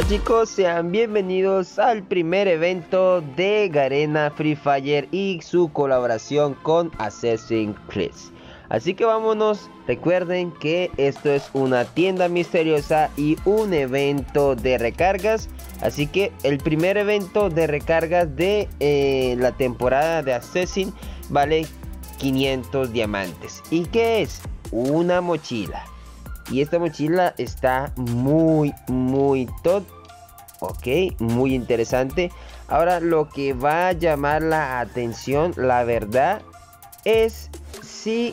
chicos, sean bienvenidos al primer evento de Garena Free Fire y su colaboración con Assassin's Creed. Así que vámonos, recuerden que esto es una tienda misteriosa y un evento de recargas. Así que el primer evento de recargas de la temporada de Assassin vale 500 diamantes. ¿Y qué es? Una mochila. Y esta mochila está muy top. Ok, muy interesante. Ahora lo que va a llamar la atención, la verdad, es si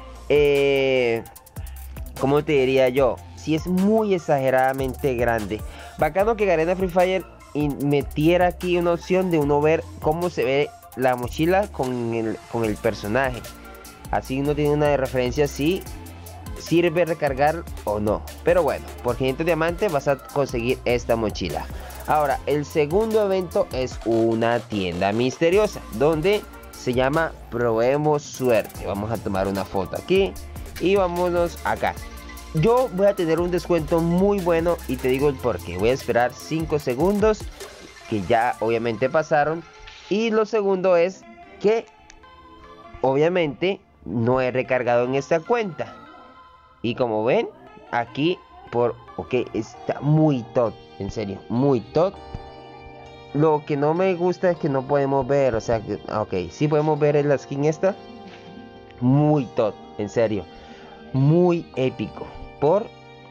¿cómo te diría yo? Si es muy exageradamente grande. Bacano que Garena Free Fire metiera aquí una opción de uno ver cómo se ve la mochila con el personaje. Así uno tiene una referencia si sirve recargar o no. Pero bueno, por 500 diamantes vas a conseguir esta mochila. Ahora, el segundo evento es una tienda misteriosa donde se llama Probemos Suerte. Vamos a tomar una foto aquí y vámonos acá. Yo voy a tener un descuento muy bueno y te digo el porqué. Voy a esperar 5 segundos que ya obviamente pasaron. Y lo segundo es que obviamente no he recargado en esta cuenta. Y como ven, aquí está muy top, en serio, muy top. Lo que no me gusta es que no podemos ver, o sea, sí podemos ver la skin esta. Muy top, en serio, muy épico. Por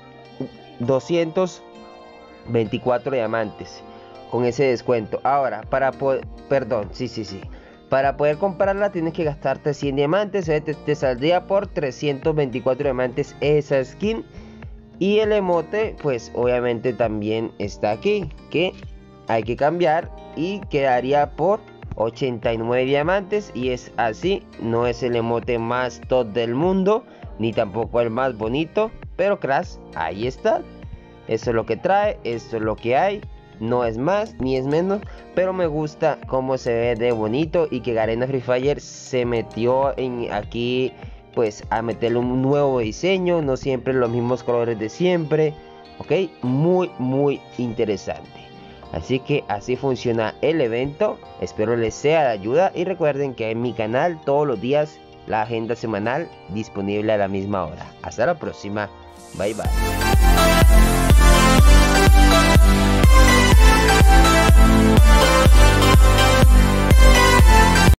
224 diamantes, con ese descuento. Ahora, para poder, para poder comprarla tienes que gastarte 100 diamantes. Te saldría por 324 diamantes esa skin. Y el emote, pues obviamente también está aquí, que hay que cambiar. Y quedaría por 89 diamantes. Y es así, no es el emote más top del mundo, ni tampoco el más bonito. Pero Crash, ahí está. Eso es lo que trae, eso es lo que hay. No es más ni es menos, pero me gusta cómo se ve de bonito y que Garena Free Fire se metió aquí pues a meterle un nuevo diseño, no siempre los mismos colores de siempre. Ok, muy interesante. Así que así funciona el evento. Espero les sea de ayuda y recuerden que en mi canal todos los días la agenda semanal disponible a la misma hora. Hasta la próxima, bye bye.